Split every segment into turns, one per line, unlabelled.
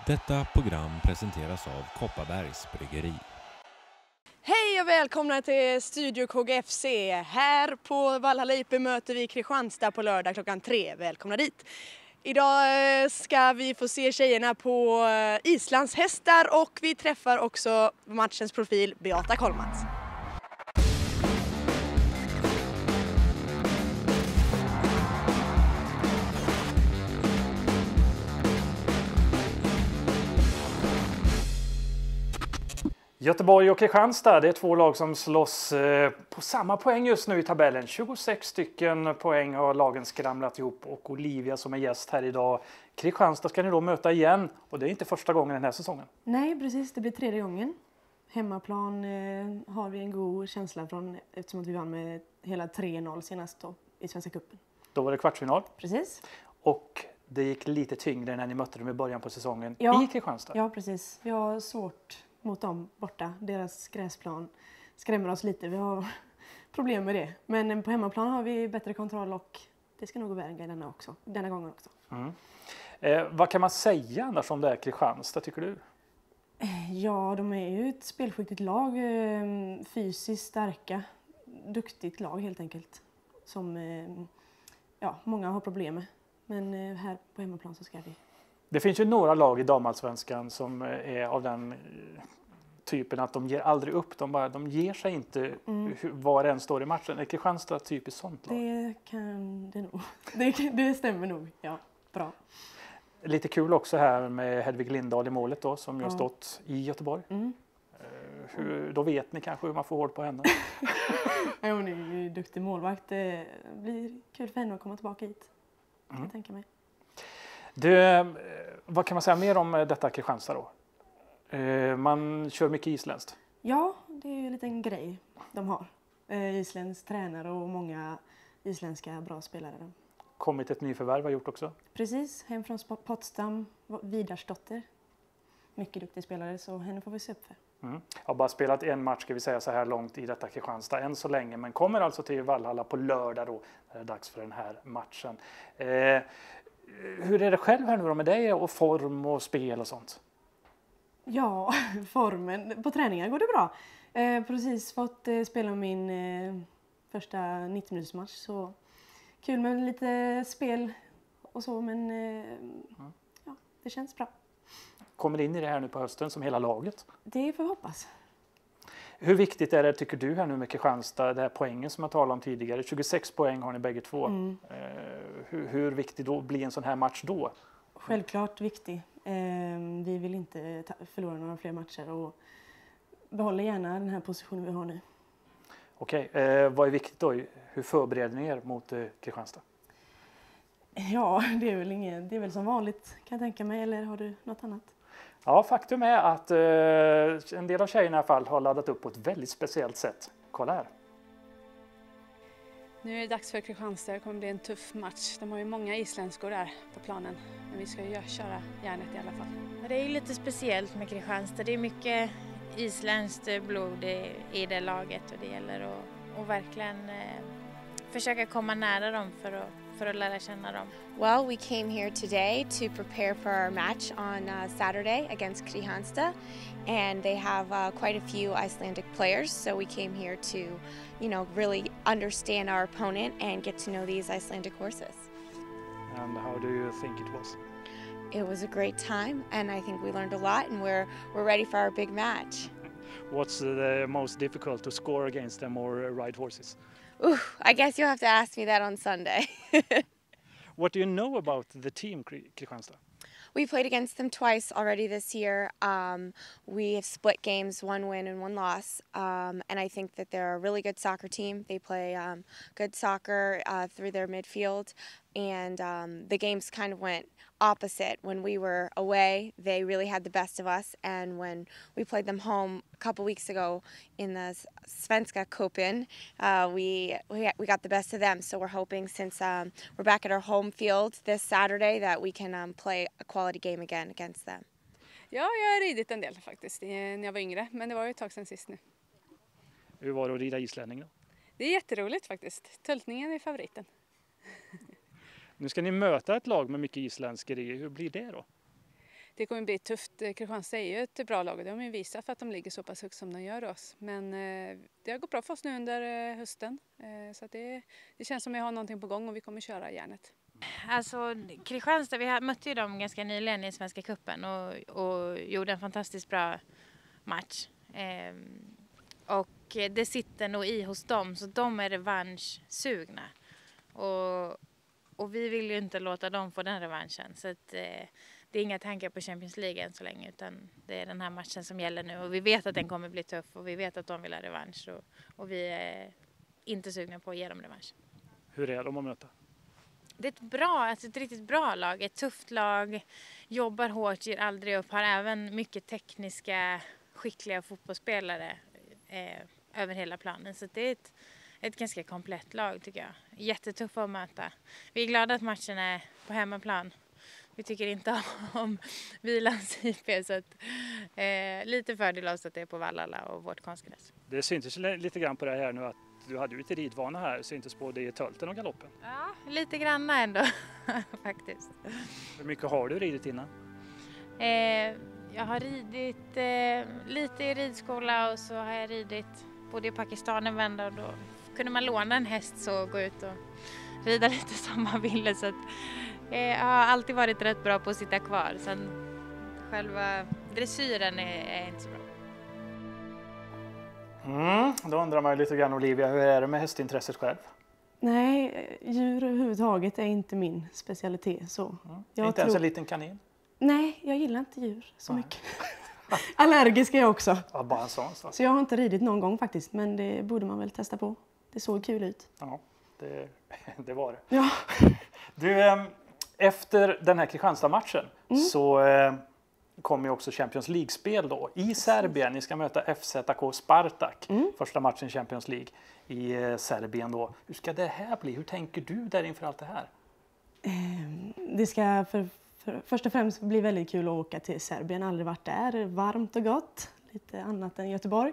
Detta program presenteras av Kopparbergs Bryggeri.
Hej och välkomna till Studio KGFC. Här på Valhalla IP möter vi Kristianstad på lördag klockan 3. Välkomna dit. Idag ska vi få se tjejerna på Islands hästar och vi träffar också matchens profil Beata Kollmats.
Göteborg och Kristianstad, det är två lag som slåss på samma poäng just nu i tabellen. 26 stycken poäng har lagen skramlat ihop och Olivia som är gäst här idag. Kristianstad ska ni då möta igen och det är inte första gången den här säsongen.
Nej, precis. Det blir tredje gången. Hemmaplan har vi en god känsla från eftersom att vi vann med hela 3-0 senast då, i Svenska cupen.
Då var det kvartsfinal.
Precis.
Och det gick lite tyngre när ni mötte dem i början på säsongen i Kristianstad.
Ja, precis. Vi har svårt mot dem borta. Deras gräsplan skrämmer oss lite. Vi har problem med det. Men på hemmaplan har vi bättre kontroll och det ska nog gå vägen denna gången också.
Vad kan man säga annars om det här Kristianstad, tycker du?
Ja, de är ju ett spelskickligt lag. Fysiskt starka. Duktigt lag helt enkelt. Som många har problem med. Men här på hemmaplan så ska vi...
Det finns ju några lag i damallsvenskan som är av den typen att de ger aldrig upp. De ger sig inte var det än står i matchen. Är Kristianstad typiskt sånt lag?
Det kan det nog. Det stämmer nog, ja. Bra.
Lite kul också här med Hedvig Lindahl i målet då, som ju har stått i Göteborg. Då vet ni kanske hur man får hård på henne.
Ja, hon är ju duktig målvakt. Det blir kul för henne att komma tillbaka hit. Kan jag tänka mig.
Vad kan man säga mer om detta Kristianstad då? Man kör mycket isländskt.
Ja, det är ju en liten grej de har. Isländsk tränare och många isländska bra spelare.
Kommit ett nyförvärv har gjort också.
Precis, hem från Potsdam, Vidarsdotter. Mycket duktig spelare, så henne får vi se upp för.
Har bara spelat en match ska vi säga så här långt i detta Kristianstad än så länge. Men kommer alltså till Valhalla på lördag då. Det är dags för den här matchen. Hur är det själv här nu då med dig och form och spel och sånt?
Ja, formen. På träningar går det bra. Precis fått spela min första 90-minutersmatch. Så kul med lite spel och så, men det känns bra.
Kommer in i det här nu på hösten som hela laget?
Det får vi hoppas.
Hur viktigt är det tycker du här nu med Kristianstad, det här poängen som jag talade om tidigare? 26 poäng har ni bägge två. Hur viktig då blir en sån här match då?
Självklart viktig. Vi vill inte förlora några fler matcher och behålla gärna den här positionen vi har nu.
Okej, vad är viktigt då? Hur förbereder ni er mot Kristianstad?
Ja, det är väl som vanligt kan jag tänka mig, eller har du något annat?
Ja, faktum är att en del av tjejerna i alla fall har laddat upp på ett väldigt speciellt sätt. Kolla här.
Nu är det dags för Kristianstad. Det kommer bli en tuff match. De har ju många isländskor där på planen. Men vi ska ju köra järnet i alla fall.
Det är ju lite speciellt med Kristianstad. Det är mycket isländskt blod i det laget och det gäller att verkligen försöka komma nära dem för att lära känna dem.
Well, we came here today to prepare for our match on Saturday against Kristianstad, and they have quite a few Icelandic players, so we came here to, really understand our opponent and get to know these Icelandic horses.
And how do you think it was?
It was a great time, and I think we learned a lot, and we're ready for our big match.
What's the most difficult to score against them or ride horses?
Ooh, I guess you'll have to ask me that on Sunday.
What do you know about the team Kristianstad?
We played against them twice already this year. We have split games, 1 win and 1 loss. And I think that they're a really good soccer team. They play good soccer through their midfield. And the games kind of went opposite. When we were away, they really had the best of us. And when we played them home a couple weeks ago in the Svenska Cupen, we got the best of them. So we're hoping, since we're back at our home field this Saturday, that we can play a quality game again against them.
Ja, jag har ridit en del faktiskt när jag var yngre. Men det var ju ett tag sedan sist nu.
Hur var det att rida islänning då?
Det är jätteroligt faktiskt. Töltningen är favoriten.
Nu ska ni möta ett lag med mycket isländskeri. Hur blir det då?
det kommer bli tufft. Kristianstad är ju ett bra lag och det har de ju visat för att de ligger så pass högt som de gör oss. Men det har gått bra för oss nu under hösten. Så att det känns som att vi har någonting på gång och vi kommer köra järnet.
Alltså Kristianstad, vi mötte ju dem ganska nyligen i Svenska cupen och gjorde en fantastiskt bra match. Och det sitter nog i hos dem, så de är revanschsugna. Och vi vill ju inte låta dem få den revanschen. Så att, det är inga tankar på Champions League än så länge, utan det är den här matchen som gäller nu. Och vi vet att den kommer bli tuff och vi vet att de vill ha revansch. Och vi är inte sugna på att ge dem revansch.
Hur är de att möta?
Det är ett riktigt bra lag, ett tufft lag, jobbar hårt, ger aldrig upp, har även mycket tekniska, skickliga fotbollsspelare över hela planen. Så det är ett ganska komplett lag tycker jag. Jättetufft att möta. Vi är glada att matchen är på hemmaplan. Vi tycker inte om Vilans IP, så att, lite fördel av att det är på Vallala och vårt konstgräs.
Det syntes lite grann på det här nu att du hade ju lite ridvana här, syntes på det i tölten och galoppen.
Ja, lite granna ändå faktiskt.
Hur mycket har du ridit innan?
Jag har ridit lite i ridskola och så har jag ridit både i Pakistan en vända och då kunde man låna en häst så och gå ut och rida lite som man ville. Så att, jag har alltid varit rätt bra på att sitta kvar. Sen själva dressyren är inte så bra.
Då undrar man ju lite grann, Olivia, hur är det med hästintresset själv?
Nej, djur överhuvudtaget är inte min specialitet. Så.
Inte ens en liten kanin?
Nej, jag gillar inte djur så mycket. Allergisk är jag också.
Ja, bara en sån sak.
Så jag har inte ridit någon gång faktiskt, men det borde man väl testa på. Det såg kul ut.
Ja, det var det.
Ja.
Du, efter den här Kristianstad-matchen så kommer ju också Champions League-spel då i Serbien. Ni ska möta FZK Spartak. Första matchen i Champions League i Serbien då. Hur ska det här bli? Hur tänker du där inför allt det här?
Det ska först och främst bli väldigt kul att åka till Serbien. Aldrig varit där. Varmt och gott. Lite annat än Göteborg.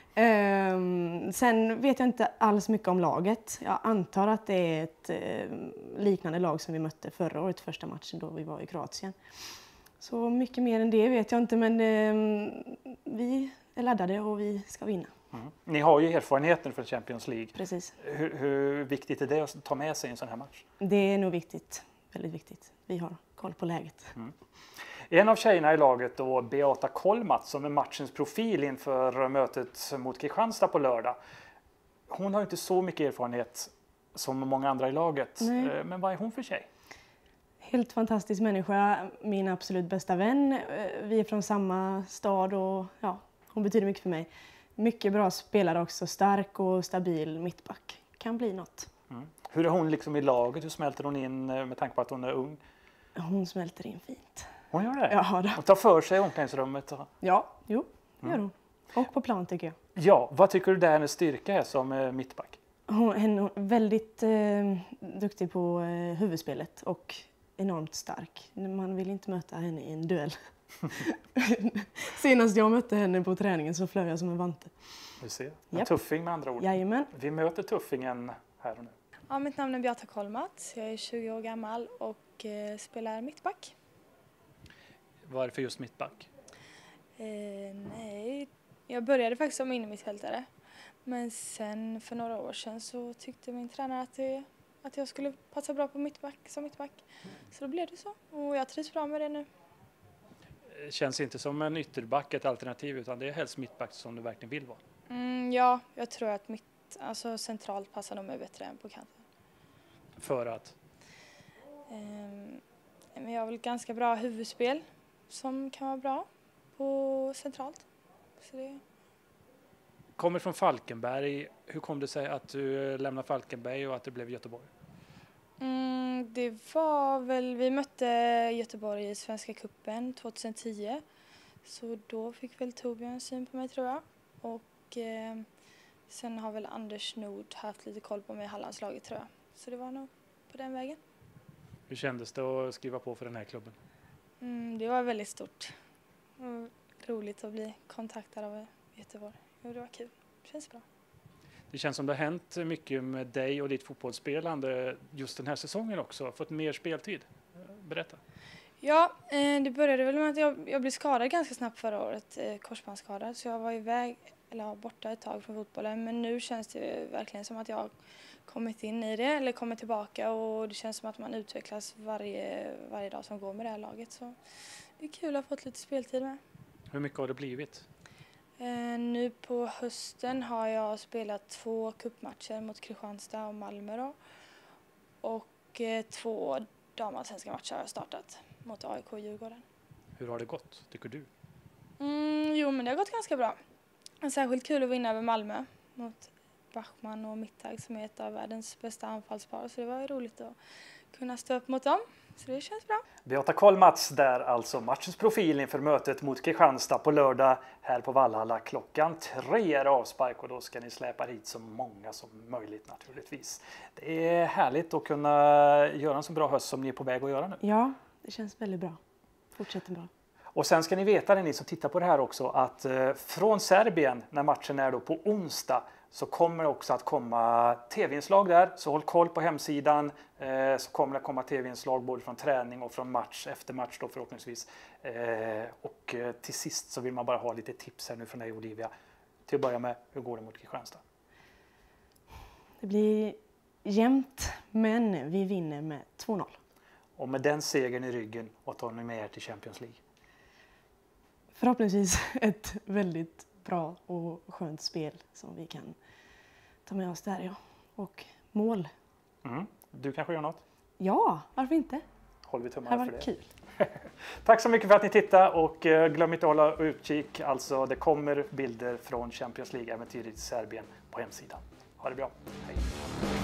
Sen vet jag inte alls mycket om laget. Jag antar att det är ett liknande lag som vi mötte förra året, första matchen då vi var i Kroatien. Så mycket mer än det vet jag inte, men vi är laddade och vi ska vinna.
Ni har ju erfarenheter för Champions League.
Precis.
Hur viktigt är det att ta med sig en sån här match?
Det är nog viktigt, väldigt viktigt. Vi har koll på läget.
En av tjejerna i laget då, Beata Kolmats, som är matchens profil inför mötet mot Kristianstad på lördag. Hon har inte så mycket erfarenhet som många andra i laget.
Nej.
Men vad är hon för tjej?
Helt fantastisk människa, min absolut bästa vän. Vi är från samma stad och ja, hon betyder mycket för mig. Mycket bra spelare också, stark och stabil mittback. Kan bli något.
Hur är hon liksom i laget? Hur smälter hon in med tanke på att hon är ung?
Hon smälter in fint.
Hon gör det?
Ja,
hon tar för sig i omklädningsrummet?
Ja, det gör hon. Och på plan tycker jag.
Ja, vad tycker du där hennes styrka är som mittback?
Hon är väldigt duktig på huvudspelet och enormt stark. Man vill inte möta henne i en duell. Senast jag mötte henne på träningen så flög jag som en vante.
Du ser, en tuffing med andra ord.
Jajamän.
Vi möter tuffingen här och nu.
Ja, mitt namn är Beata Kolmats. Jag är 20 år gammal och spelar mittback.
Varför just mittback?
Nej, jag började faktiskt som innermittfältare. Men sen för några år sedan så tyckte min tränare att jag skulle passa bra på som mittback. Så då blev det så. Och jag trivs bra med det nu.
Känns inte som en ytterback ett alternativ, utan det är helst mittback som du verkligen vill vara.
Ja, jag tror att centralt passar nog mig bättre än på kanten.
För att?
Men jag har väl ganska bra huvudspel som kan vara bra på centralt. Så det...
Kommer från Falkenberg. Hur kom det sig att du lämnade Falkenberg och att det blev Göteborg?
Det var väl, vi mötte Göteborg i Svenska cupen 2010. Så då fick väl Torbjörn syn på mig tror jag. Och sen har väl Anders Nord haft lite koll på mig i Hallandslaget tror jag. Så det var nog på den vägen.
Hur kändes det att skriva på för den här klubben?
Det var väldigt stort. Roligt att bli kontaktad av Göteborg. Jo, det var kul. Det känns bra.
Det känns som det har hänt mycket med dig och ditt fotbollsspelande just den här säsongen också. Fått mer speltid. Berätta.
Ja, det började väl med att jag blev skadad ganska snabbt förra året, korsbandsskadad. Så jag var borta ett tag från fotbollen. Men nu känns det verkligen som att jag har kommit in i det, eller kommit tillbaka. Och det känns som att man utvecklas varje dag som går med det här laget. Så det är kul att ha fått lite speltid med.
Hur mycket har det blivit?
Nu på hösten har jag spelat 2 cupmatcher mot Kristianstad och Malmö då. Och 2 damallsvenska matcher har jag startat mot AIK och Djurgården.
Hur har det gått, tycker du?
Jo, men det har gått ganska bra. Särskilt kul att vinna över Malmö mot Bachmann och Mittag som är ett av världens bästa anfallspar. Så det var roligt att kunna stå upp mot dem. Så det känns bra.
Beata Karl-Mats där, alltså matchens profil inför mötet mot Kristianstad på lördag här på Vallhalla. Klockan 3 är avspark och då ska ni släpa hit så många som möjligt naturligtvis. Det är härligt att kunna göra en så bra höst som ni är på väg att göra nu.
Ja, det känns väldigt bra. Fortsätter bra.
Och sen ska ni veta, ni som tittar på det här också, att från Serbien, när matchen är då på onsdag, så kommer det också att komma tv-inslag där. Så håll koll på hemsidan, så kommer det komma tv-inslag både från träning och från match, efter match då förhoppningsvis. Och till sist så vill man bara ha lite tips här nu från dig, Olivia. Till att börja med, hur går det mot Kristianstad?
Det blir jämnt, men vi vinner med 2-0.
Och med den segern i ryggen, vad tar ni med er till Champions League?
Förhoppningsvis ett väldigt bra och skönt spel som vi kan ta med oss där, ja. Och mål.
Du kanske gör något?
Ja, varför inte?
Håller vi tummarna för det.
Kul.
Tack så mycket för att ni tittade och glöm inte att hålla utkik. Alltså det kommer bilder från Champions League-äventyret i Serbien på hemsidan. Ha det bra. Hej.